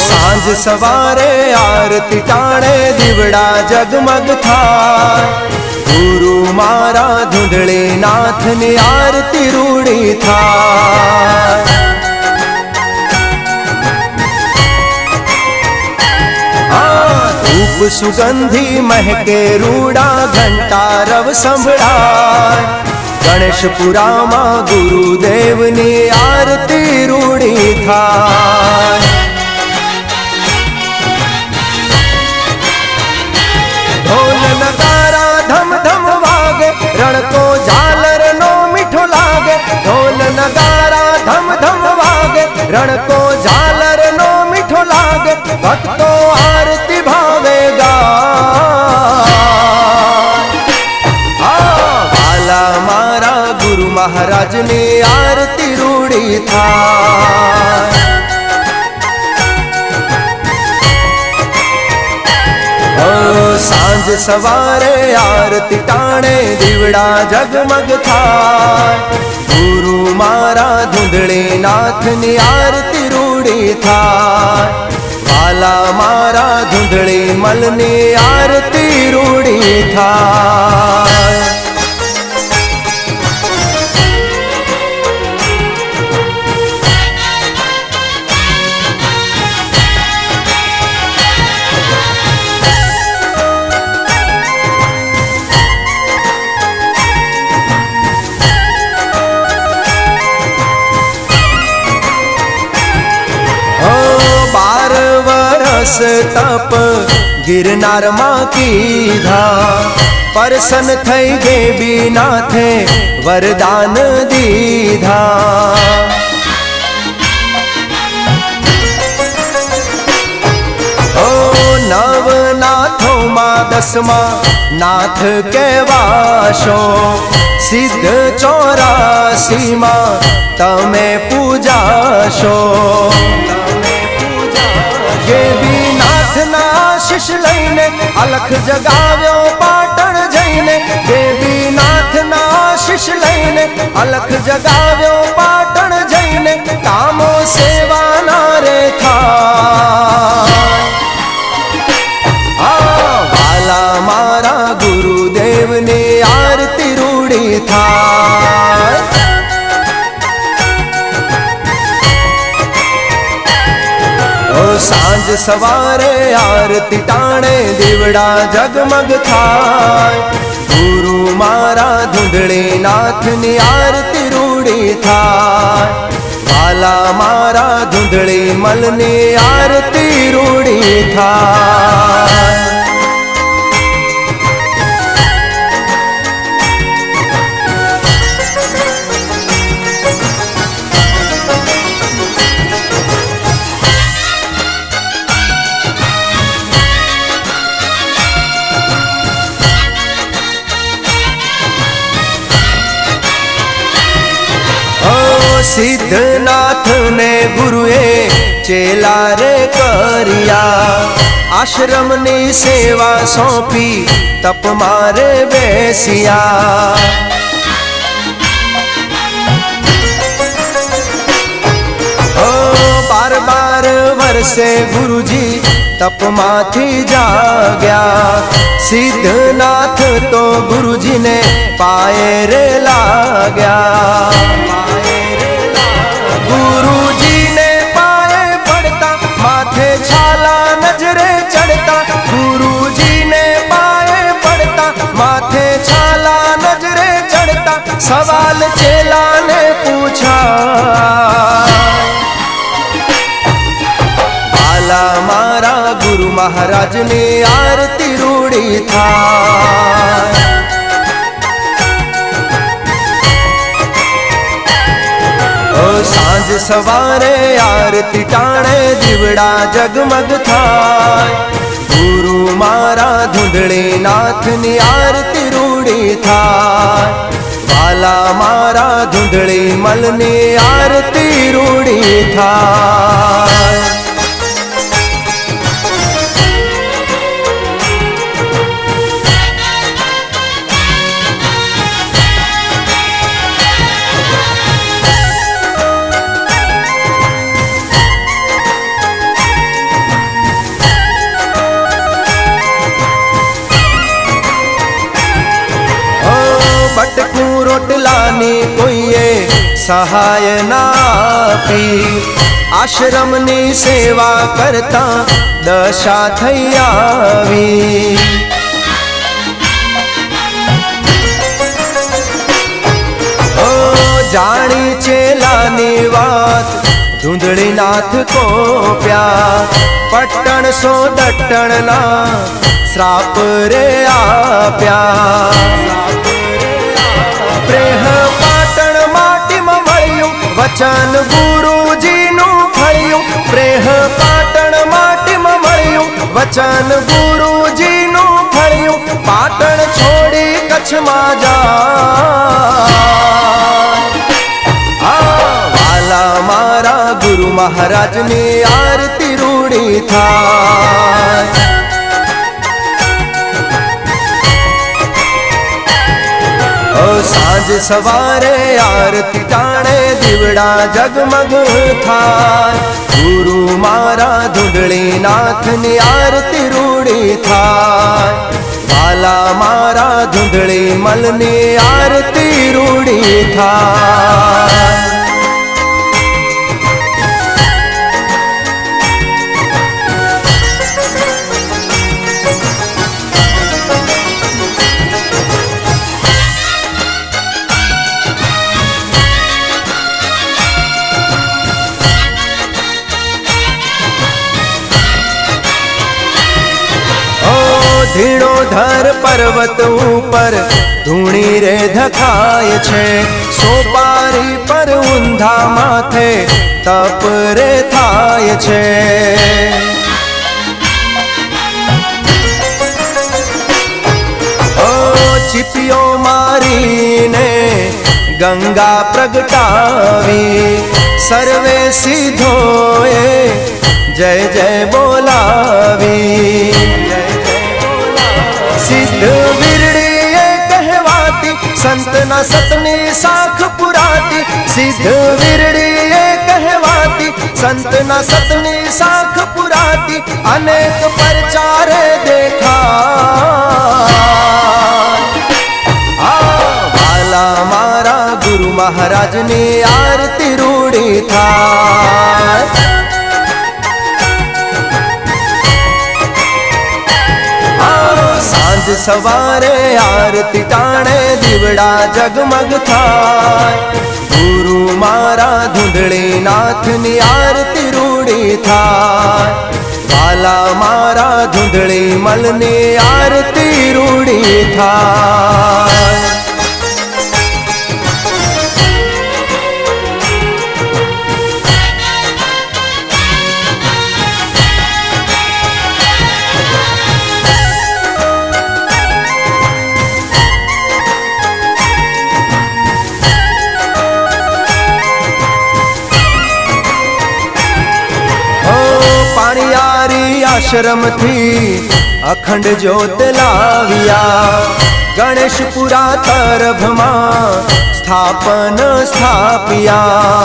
सांझ सवारे आरती टाणे दीवड़ा जगमग थाय। गुरु मारा धुंधळे नाथ ने आरती रूड़ी थाय। धूप सुगंधी महके रूड़ा घंटा रव संभळाय। गणेशपुरा मां गुरुदेव ने आरती रूड़ी थाय। ढोल नगारा धम धम वागे रण को झालर नो मीठो लागे। ढोल नगारा धम धम वागे रण को झालर नो मीठो लागे। भक्तो आरती भावेगा वाला मारा गुरु महाराज ने आरती रूड़ी थाय। सांझ सवारे आरती टाणे दीवड़ा जगमग थाय। गुरु मारा धुंधळे नाथ ने आरती रूड़ी थाय। वाला मारा धुंधळे मल ने आरती रूड़ी थाय। तप गिरनार मां कीधा। परसन थई गे बीना थे वरदान दीधा। ओ नवनाथो मां दसमा नाथ के वाशो। सिद्ध 84 मां तमे पूजाशो। देवीनाथ ना आशीष लईने अलख जगाव्यो पाटण जईने। देवीनाथ ना आशीष लईने अलख जगाव्यो पाटण जईने। कामो सेवा नारे थाय। वाला मारा गुरुदेव ने आरती रूड़ी थाय। सांझ सवारे आरती टाणे दीवड़ा जगमग थाय। गुरु मारा धुंधळे नाथ ने आरती रूड़ी थाय। वाला मारा धुंधळे मल ने आरती रूड़ी थाय। सिद्धनाथ ने गुरुए चेला रे करिया। आश्रम ने सेवा सौंपी तप मारे बेसिया। बार बार वर्षे गुरुजी तप माथी जाग्या। सिद्धनाथ तो गुरुजी ने पाए रे लाग्या। गुरुजी ने पाए पड़ता माथे छाला नजरे चढ़ता। गुरुजी ने पाए पड़ता माथे छाला नजरे चढ़ता। सवाल चेला ने पूछा वाला मारा गुरु महाराज ने आरती रूड़ी थाय। सांझ सवारे आरती टाणे दीवड़ा जगमग थाय। गुरु मारा धुंधळे नाथ ने आरती रूड़ी थाय। वाला मारा धुंधळे मल ने आरती रूड़ी थाय। सहाय नापी। आश्रमनी सेवा करता दशा थई आवी। जाणी चेलानी वात धुंधळीनाथ को प्या। पट्टण सो दट्टणना श्राप रे आप्या। प्रेह पाटण माटी में मळ्યું वचन गुरुजी नु फळ्યું। प्रेह पाटण माटी में मळ्યું वचन गुरुजी नु फळ्યું। पाटण छोड़ी कच्छ में जा मारा गुरु महाराज ने आरती रूड़ी थाय। सांझ सवारे आरती टाणे दीवड़ा जगमग थाय। गुरु मारा धुंधळीनाथ ने आरती रूड़ी थाय। वाला मारा धुंधळी मल ने आरती रूड़ी थाय। धीणोधर पर्वत ऊपर धूणी रे धखाय छे। सोपारी पर ऊंधा माथे तप रे थाय छे। ओ चिपियो मारीने गंगा प्रगटावी। सर्वे सिद्धोए जय जय बोलावी। सिद्ध विरड़ी ये कहवाती संत न सतनी साख पुराती। सिद्ध विरड़ी ये कहवाती संत न सतनी साख पुराती। अनेक परचारे देखा वाला मारा गुरु महाराज ने आरती रूड़ी थाय। सांझ सवारे आरती टाणे दीवड़ा जगमग थाय। गुरु मारा धुंधळीनाथ नी आरती रूड़ी थाय। वाला मारा धुंधळी मल ने आरती रूड़ी थाय। आश्रम थी अखंड ज्योत लाविया। गणेशपुरा तरफ मां स्थापन स्थापिया।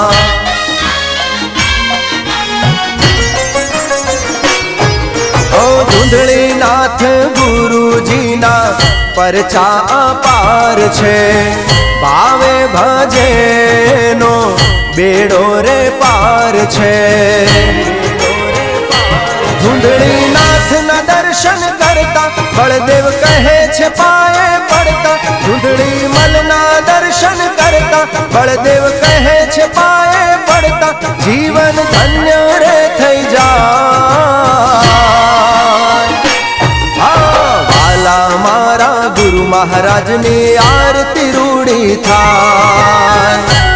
ओ धुंधळीनाथ गुरुजी ना परचा अपार छे। भावे भजे नो बेड़ो रे पार छे। धुंधळीनाथ न दर्शन करता बलदेव कहे छे पाए पड़ता। धुंधळी मल ना दर्शन करता बलदेव कहे छे पाए पड़ता। जीवन धन्य रे थई जाय। वाला मारा गुरु महाराज ने आरती रूड़ी थाय।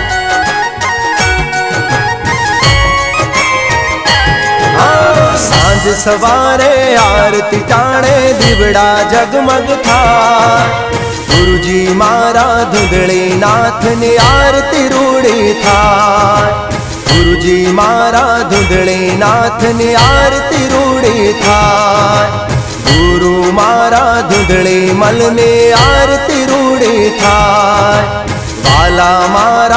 सांझ सवारे आरती टाणे दीवड़ा जगमग थाय। गुरुजी मारा धुंधळीनाथ ने आरती रूड़ी थाय। गुरुजी मारा धुंधळीनाथ ने आरती रूड़ी थाय। गुरु मारा धुंधळी मल ने आरती रूड़ी थाय। वाला मारा